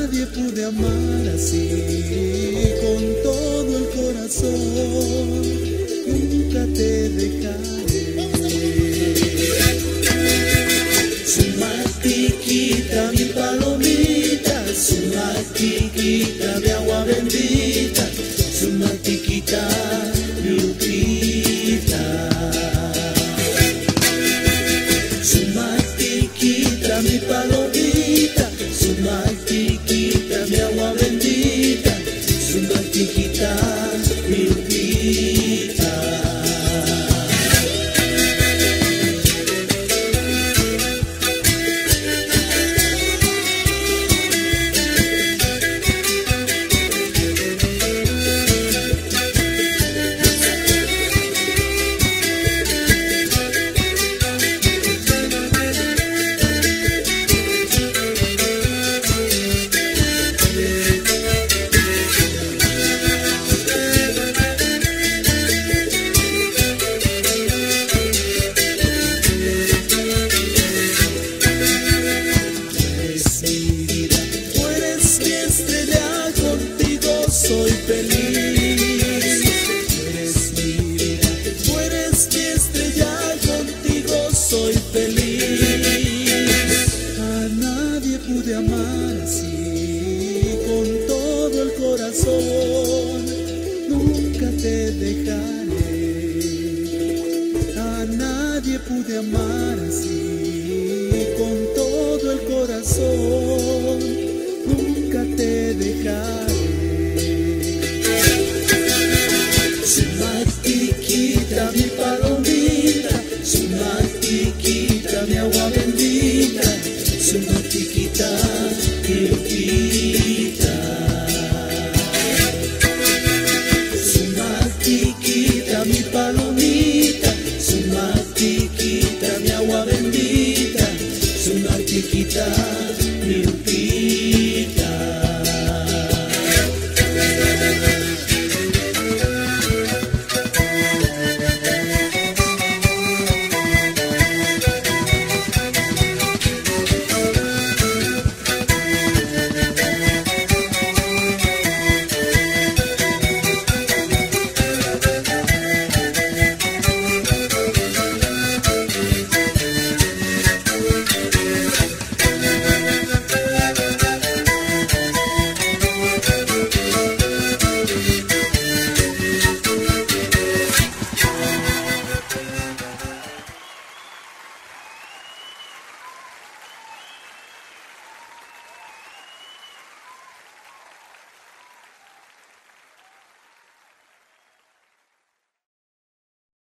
nadie pude amar así, con todo el corazón, nunca te dejaré. Su mantiquita, mi palomita, su mantiquita de agua bendita, su mantiquita, mi lupita. Su mantiquita, mi palomita, su mantiquita, mi agua bendita, su mantiquita, mi lupita. Soy feliz, tú eres mi vida, tú eres mi estrella, contigo soy feliz. A nadie pude amar así, con todo el corazón, nunca te dejaré. A nadie pude amar así, con todo el corazón.